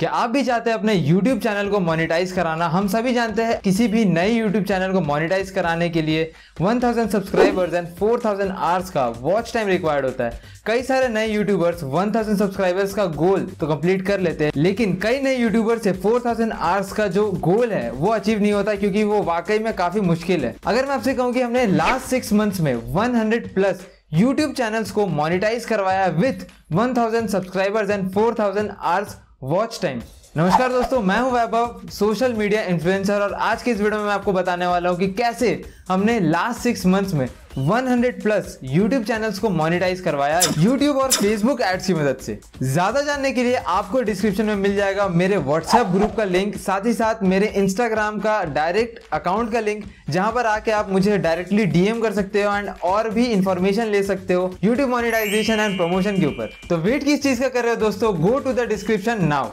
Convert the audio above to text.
क्या आप भी चाहते हैं अपने YouTube चैनल को मोनेटाइज कराना? हम सभी जानते हैं किसी भी नए YouTube चैनल को मोनेटाइज कराने के लिए 1000 सब्सक्राइबर्स एंड 4000 आवर्स का वॉच टाइम रिक्वायर्ड होता है। कई सारे नए यूट्यूबर्स 1000 सब्सक्राइबर्स का गोल तो कंप्लीट कर लेते हैं, लेकिन कई नए यूट्यूबर्स से 4000 आवर्स का जो गोल है वो अचीव नहीं होता, क्योंकि वो वाकई में काफी मुश्किल है। अगर मैं आपसे कहूँ कि हमने लास्ट 6 मंथ्स में 100+ YouTube चैनल्स को मोनेटाइज करवाया with 1000 subscribers and 4000 hours watch time. नमस्कार दोस्तों, मैं हूं वैभव, सोशल मीडिया इन्फ्लुएंसर, और आज के इस वीडियो में मैं आपको बताने वाला हूं कि कैसे हमने लास्ट 6 मंथ्स में 100+ YouTube चैनल्स को मोनेटाइज करवाया YouTube और Facebook एड्स की मदद से। ज्यादा जानने के लिए आपको डिस्क्रिप्शन में मिल जाएगा मेरे WhatsApp ग्रुप का लिंक, साथ ही साथ मेरे Instagram का डायरेक्ट अकाउंट का लिंक, जहां पर आके आप मुझे डायरेक्टली DM कर सकते हो एंड और भी इंफॉर्मेशन ले सकते हो YouTube मोनेटाइजेशन एंड प्रमोशन के ऊपर। तो वेट किस चीज का कर रहे हो दोस्तों, go to the description now.